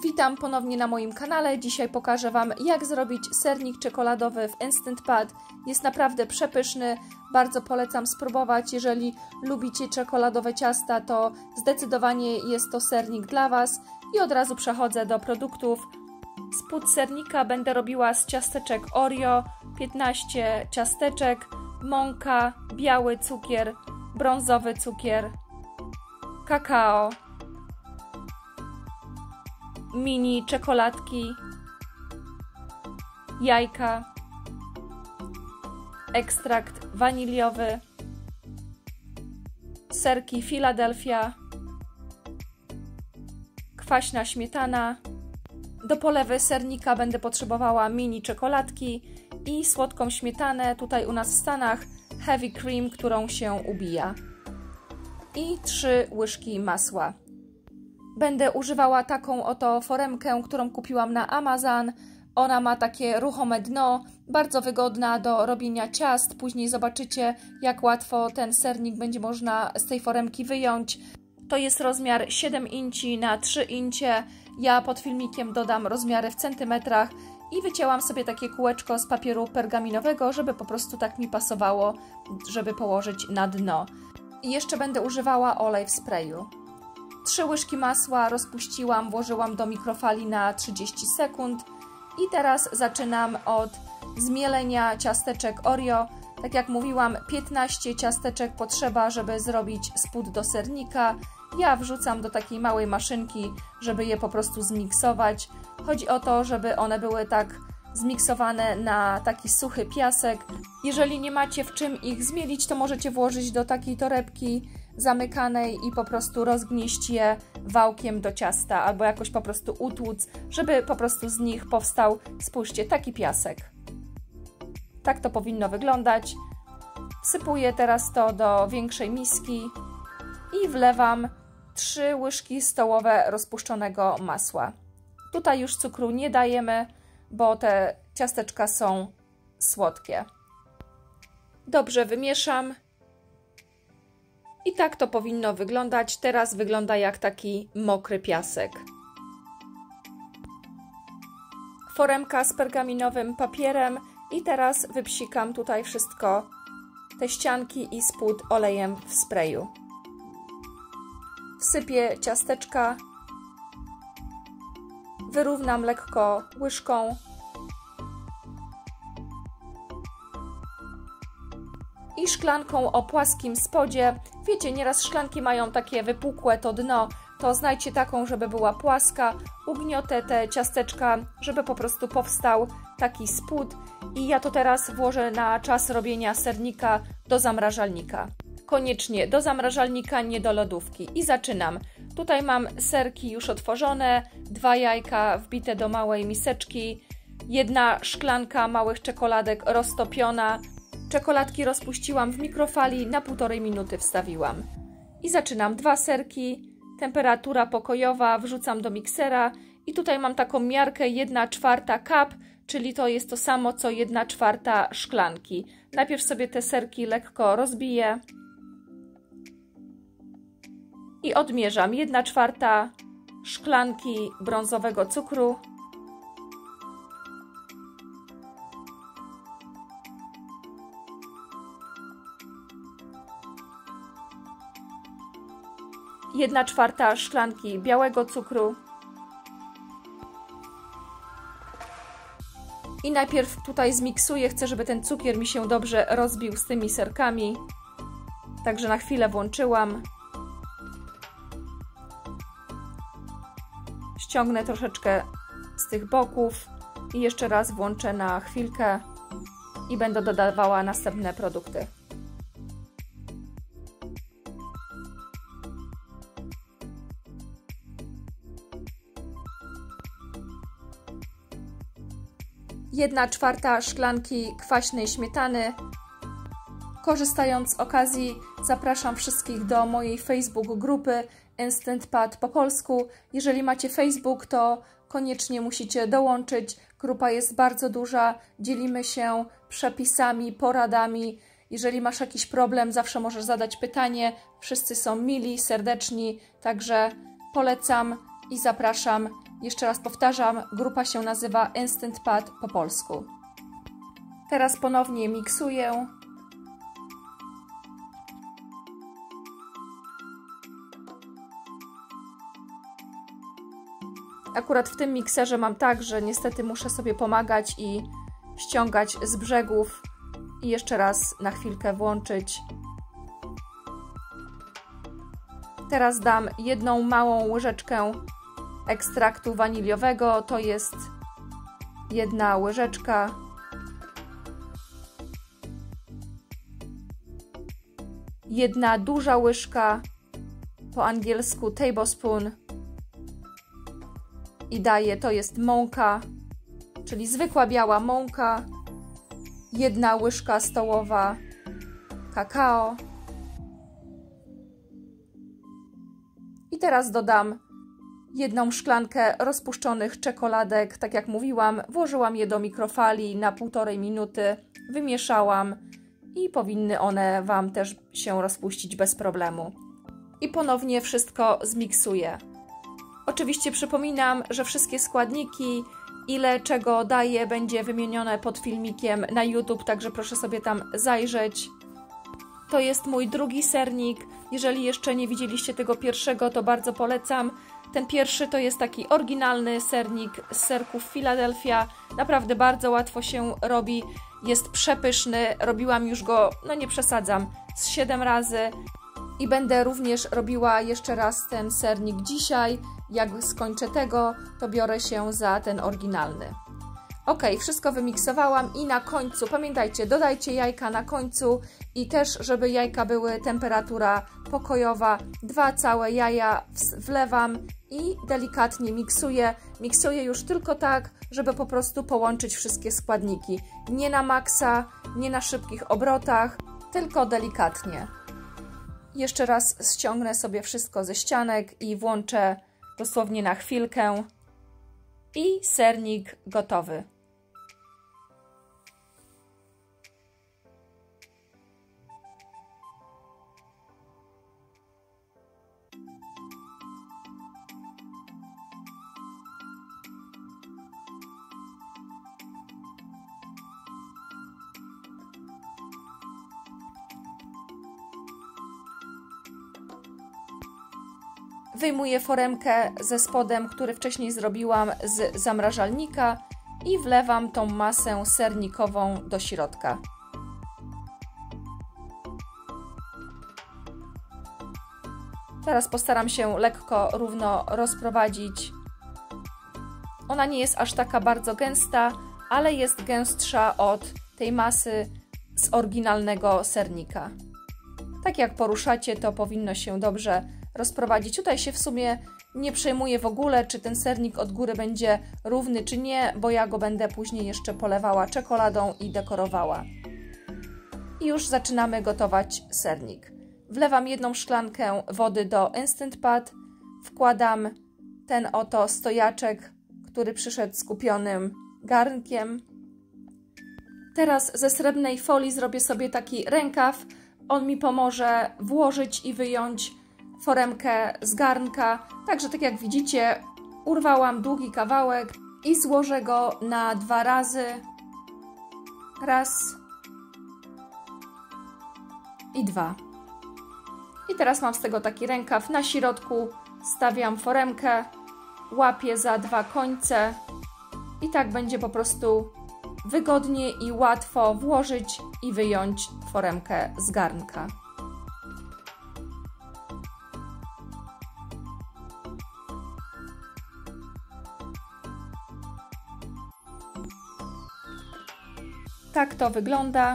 Witam ponownie na moim kanale. Dzisiaj pokażę Wam, jak zrobić sernik czekoladowy w Instant Pot. Jest naprawdę przepyszny, bardzo polecam spróbować. Jeżeli lubicie czekoladowe ciasta, to zdecydowanie jest to sernik dla Was. I od razu przechodzę do produktów. Spód sernika będę robiła z ciasteczek Oreo, 15 ciasteczek, mąka, biały cukier, brązowy cukier, kakao, mini czekoladki, jajka, ekstrakt waniliowy, serki Philadelphia, kwaśna śmietana. Do polewy sernika będę potrzebowała mini czekoladki i słodką śmietanę, tutaj u nas w Stanach heavy cream, którą się ubija, i 3 łyżki masła. Będę używała taką oto foremkę, którą kupiłam na Amazon. Ona ma takie ruchome dno, bardzo wygodna do robienia ciast. Później zobaczycie, jak łatwo ten sernik będzie można z tej foremki wyjąć. To jest rozmiar 7 inci na 3 incie. Ja pod filmikiem dodam rozmiary w centymetrach i wycięłam sobie takie kółeczko z papieru pergaminowego, żeby po prostu tak mi pasowało, żeby położyć na dno. I jeszcze będę używała olej w sprayu. 3 łyżki masła rozpuściłam, włożyłam do mikrofali na 30 sekund i teraz zaczynam od zmielenia ciasteczek Oreo. Tak jak mówiłam, 15 ciasteczek potrzeba, żeby zrobić spód do sernika. Ja wrzucam do takiej małej maszynki, żeby je po prostu zmiksować. Chodzi o to, żeby one były tak zmiksowane na taki suchy piasek. Jeżeli nie macie w czym ich zmielić, to możecie włożyć do takiej torebki zamykanej i po prostu rozgnieść je wałkiem do ciasta, albo jakoś po prostu utłuc, żeby po prostu z nich powstał, spójrzcie, taki piasek. Tak to powinno wyglądać. Wsypuję teraz to do większej miski i wlewam 3 łyżki stołowe rozpuszczonego masła. Tutaj już cukru nie dajemy, bo te ciasteczka są słodkie. Dobrze wymieszam. I tak to powinno wyglądać. Teraz wygląda jak taki mokry piasek. Foremka z pergaminowym papierem i teraz wypsikam tutaj wszystko, te ścianki i spód olejem w sprayu. Wsypię ciasteczka, wyrównam lekko łyżką i szklanką o płaskim spodzie. Wiecie, nieraz szklanki mają takie wypukłe to dno, to znajdźcie taką, żeby była płaska. Ugniotę te ciasteczka, żeby po prostu powstał taki spód i ja to teraz włożę na czas robienia sernika do zamrażalnika. Koniecznie do zamrażalnika, nie do lodówki. I zaczynam. Tutaj mam serki już otworzone, 2 jajka wbite do małej miseczki, 1 szklanka małych czekoladek roztopiona. Czekoladki rozpuściłam w mikrofali, na 1,5 minuty wstawiłam. I zaczynam. 2 serki, temperatura pokojowa, wrzucam do miksera i tutaj mam taką miarkę 1/4 cup, czyli to jest to samo co 1/4 szklanki. Najpierw sobie te serki lekko rozbiję i odmierzam 1/4 szklanki brązowego cukru, jedna czwarta szklanki białego cukru i najpierw tutaj zmiksuję, chcę, żeby ten cukier mi się dobrze rozbił z tymi serkami, także na chwilę włączyłam, ściągnę troszeczkę z tych boków i jeszcze raz włączę na chwilkę i będę dodawała następne produkty. Jedna czwarta szklanki kwaśnej śmietany. Korzystając z okazji, zapraszam wszystkich do mojej Facebook grupy Instant Pot po polsku. Jeżeli macie Facebook, to koniecznie musicie dołączyć. Grupa jest bardzo duża, dzielimy się przepisami, poradami. Jeżeli masz jakiś problem, zawsze możesz zadać pytanie. Wszyscy są mili, serdeczni, także polecam i zapraszam Jeszcze raz powtarzam, grupa się nazywa Instant Pot po polsku. Teraz ponownie miksuję. Akurat w tym mikserze mam tak, że niestety muszę sobie pomagać i ściągać z brzegów i jeszcze raz na chwilkę włączyć. Teraz dam jedną małą łyżeczkę ekstraktu waniliowego, to jest 1 łyżeczka. Jedna duża łyżka, po angielsku tablespoon. I daję, to jest mąka, czyli zwykła biała mąka, 1 łyżka stołowa kakao. I teraz dodam 1 szklankę rozpuszczonych czekoladek. Tak jak mówiłam, włożyłam je do mikrofali na 1,5 minuty, wymieszałam i powinny one Wam też się rozpuścić bez problemu. I ponownie wszystko zmiksuję. Oczywiście przypominam, że wszystkie składniki, ile czego daję, będzie wymienione pod filmikiem na YouTube, także proszę sobie tam zajrzeć. To jest mój drugi sernik. Jeżeli jeszcze nie widzieliście tego pierwszego, to bardzo polecam. Ten pierwszy to jest taki oryginalny sernik z serków Philadelphia. Naprawdę bardzo łatwo się robi. Jest przepyszny. Robiłam już go, no nie przesadzam, z 7 razy. I będę również robiła jeszcze raz ten sernik dzisiaj. Jak skończę tego, to biorę się za ten oryginalny. Ok, wszystko wymiksowałam i na końcu, pamiętajcie, dodajcie jajka na końcu i też, żeby jajka były temperatura pokojowa, 2 całe jaja wlewam i delikatnie miksuję. Miksuję już tylko tak, żeby po prostu połączyć wszystkie składniki. Nie na maksa, nie na szybkich obrotach, tylko delikatnie. Jeszcze raz ściągnę sobie wszystko ze ścianek i włączę dosłownie na chwilkę i sernik gotowy. Wyjmuję foremkę ze spodem, który wcześniej zrobiłam z zamrażalnika i wlewam tą masę sernikową do środka. Teraz postaram się lekko, równo rozprowadzić. Ona nie jest aż taka bardzo gęsta, ale jest gęstsza od tej masy z oryginalnego sernika. Tak jak poruszacie, to powinno się dobrze rozprowadzić. Tutaj się w sumie nie przejmuję w ogóle, czy ten sernik od góry będzie równy, czy nie, bo ja go będę później jeszcze polewała czekoladą i dekorowała. I już zaczynamy gotować sernik. Wlewam 1 szklankę wody do Instant Pot, wkładam ten oto stojaczek, który przyszedł z kupionym garnkiem. Teraz ze srebrnej folii zrobię sobie taki rękaw. On mi pomoże włożyć i wyjąć foremkę z garnka. Także tak jak widzicie, urwałam długi kawałek i złożę go na 2 razy. Raz i 2. I teraz mam z tego taki rękaw. Na środku stawiam foremkę, łapię za 2 końce i tak będzie po prostu wygodnie i łatwo włożyć i wyjąć foremkę z garnka. Tak to wygląda.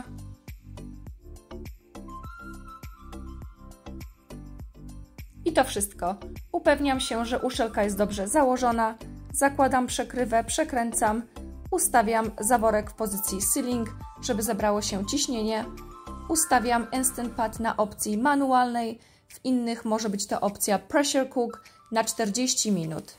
I to wszystko. Upewniam się, że uszelka jest dobrze założona. Zakładam przekrywę, przekręcam, ustawiam zaworek w pozycji sealing, żeby zebrało się ciśnienie. Ustawiam Instant Pot na opcji manualnej, w innych może być to opcja Pressure Cook na 40 minut.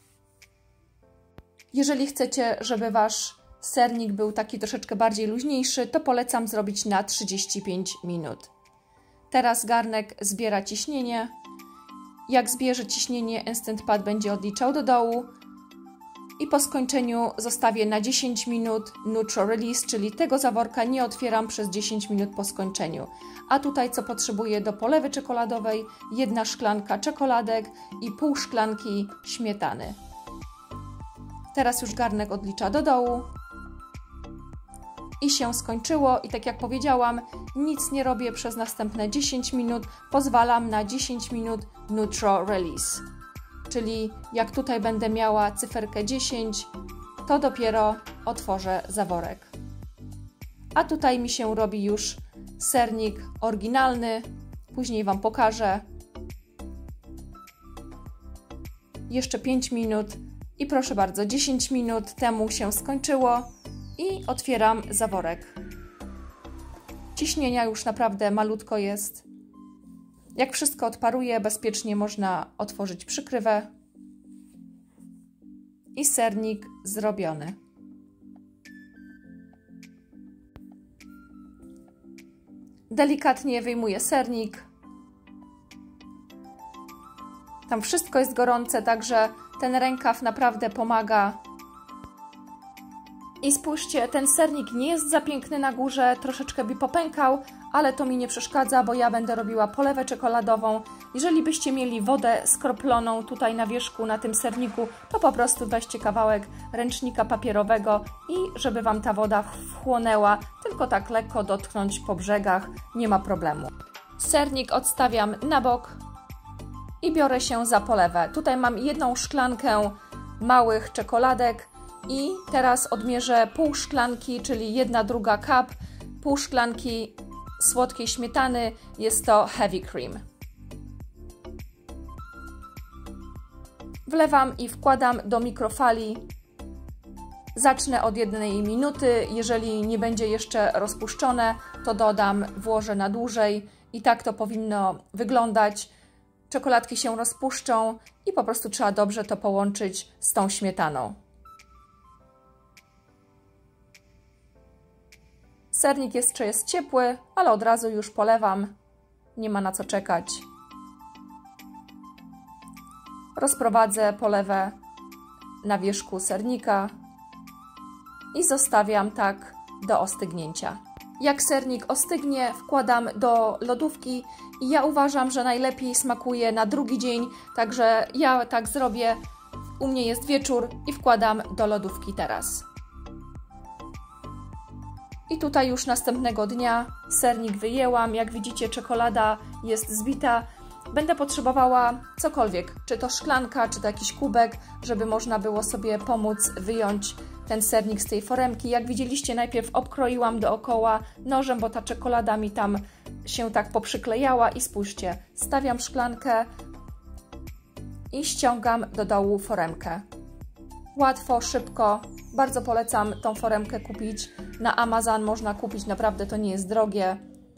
Jeżeli chcecie, żeby Wasz sernik był taki troszeczkę bardziej luźniejszy, to polecam zrobić na 35 minut. Teraz garnek zbiera ciśnienie. Jak zbierze ciśnienie, Instant Pot będzie odliczał do dołu. i po skończeniu zostawię na 10 minut neutral release, czyli tego zaworka nie otwieram przez 10 minut po skończeniu. A tutaj co potrzebuję do polewy czekoladowej? 1 szklanka czekoladek i pół szklanki śmietany. Teraz już garnek odlicza do dołu. I się skończyło i tak jak powiedziałam, nic nie robię przez następne 10 minut, pozwalam na 10 minut neutral release. Czyli jak tutaj będę miała cyferkę 10, to dopiero otworzę zaworek. A tutaj mi się robi już sernik oryginalny, później Wam pokażę. Jeszcze 5 minut i proszę bardzo, 10 minut temu się skończyło i otwieram zaworek. Ciśnienia już naprawdę malutko jest. Jak wszystko odparuje, bezpiecznie można otworzyć przykrywę i sernik zrobiony. Delikatnie wyjmuję sernik. Tam wszystko jest gorące, także ten rękaw naprawdę pomaga. I spójrzcie, ten sernik nie jest za piękny na górze, troszeczkę by popękał, ale to mi nie przeszkadza, bo ja będę robiła polewę czekoladową. Jeżeli byście mieli wodę skroploną tutaj na wierzchu, na tym serniku, to po prostu weźcie kawałek ręcznika papierowego i żeby Wam ta woda wchłonęła, tylko tak lekko dotknąć po brzegach, nie ma problemu. Sernik odstawiam na bok i biorę się za polewę. Tutaj mam 1 szklankę małych czekoladek i teraz odmierzę pół szklanki, czyli 1/2 cup, pół szklanki słodkiej śmietany, jest to heavy cream. Wlewam i wkładam do mikrofali. Zacznę od 1 minuty, jeżeli nie będzie jeszcze rozpuszczone, to dodam, włożę na dłużej i tak to powinno wyglądać. Czekoladki się rozpuszczą i po prostu trzeba dobrze to połączyć z tą śmietaną. Sernik jeszcze jest ciepły, ale od razu już polewam. Nie ma na co czekać. Rozprowadzę polewę na wierzchu sernika i zostawiam tak do ostygnięcia. Jak sernik ostygnie, wkładam do lodówki i ja uważam, że najlepiej smakuje na drugi dzień, także ja tak zrobię. U mnie jest wieczór i wkładam do lodówki teraz. I tutaj już następnego dnia sernik wyjęłam. Jak widzicie, czekolada jest zbita. Będę potrzebowała cokolwiek, czy to szklanka, czy to jakiś kubek, żeby można było sobie pomóc wyjąć ten sernik z tej foremki. Jak widzieliście, najpierw obkroiłam dookoła nożem, bo ta czekolada mi tam się tak poprzyklejała i spójrzcie, stawiam szklankę i ściągam do dołu foremkę. Łatwo, szybko, bardzo polecam tą foremkę kupić. Na Amazon można kupić, naprawdę to nie jest drogie.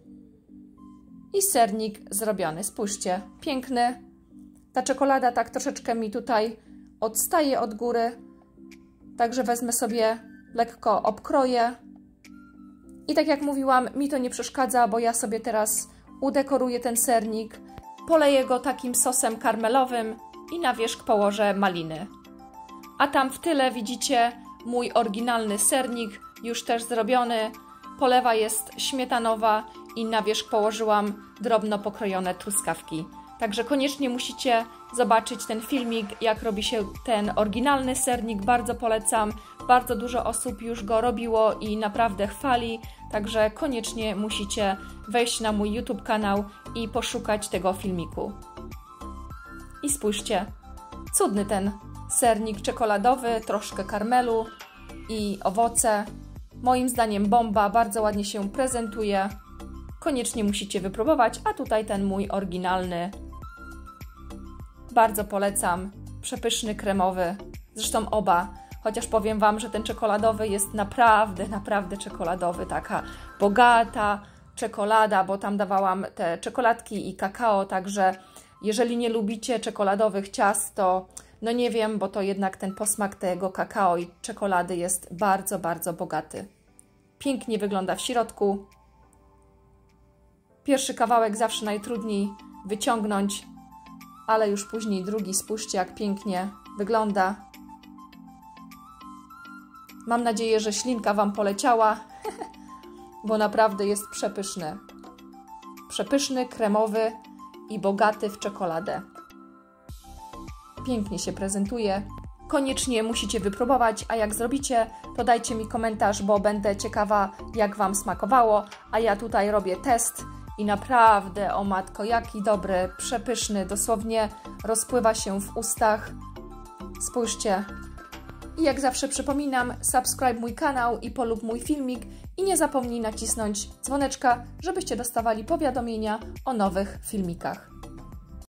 I sernik zrobiony, spójrzcie, piękny. Ta czekolada tak troszeczkę mi tutaj odstaje od góry, także wezmę sobie, lekko obkroję. I tak jak mówiłam, mi to nie przeszkadza, bo ja sobie teraz udekoruję ten sernik, poleję go takim sosem karmelowym i na wierzch położę maliny. A tam w tyle widzicie mój oryginalny sernik, już też zrobiony. Polewa jest śmietanowa i na wierzch położyłam drobno pokrojone truskawki. Także koniecznie musicie zobaczyć ten filmik, jak robi się ten oryginalny sernik. Bardzo polecam. Bardzo dużo osób już go robiło i naprawdę chwali. Także koniecznie musicie wejść na mój YouTube kanał i poszukać tego filmiku. I spójrzcie, cudny ten sernik czekoladowy, troszkę karmelu i owoce. Moim zdaniem bomba, bardzo ładnie się prezentuje. Koniecznie musicie wypróbować, a tutaj ten mój oryginalny. Bardzo polecam, przepyszny, kremowy. Zresztą oba, chociaż powiem Wam, że ten czekoladowy jest naprawdę czekoladowy. Taka bogata czekolada, bo tam dawałam te czekoladki i kakao, także jeżeli nie lubicie czekoladowych ciast, to no nie wiem, bo to jednak ten posmak tego kakao i czekolady jest bardzo bogaty. Pięknie wygląda w środku. Pierwszy kawałek zawsze najtrudniej wyciągnąć, ale już później drugi. Spójrzcie, jak pięknie wygląda. Mam nadzieję, że ślinka Wam poleciała, bo naprawdę jest przepyszny. Przepyszny, kremowy i bogaty w czekoladę. Pięknie się prezentuje. Koniecznie musicie wypróbować, a jak zrobicie, to dajcie mi komentarz, bo będę ciekawa, jak Wam smakowało, a ja tutaj robię test i naprawdę, o matko, jaki dobry, przepyszny, dosłownie rozpływa się w ustach. Spójrzcie. I jak zawsze przypominam, subskrybuj mój kanał i polub mój filmik i nie zapomnij nacisnąć dzwoneczka, żebyście dostawali powiadomienia o nowych filmikach.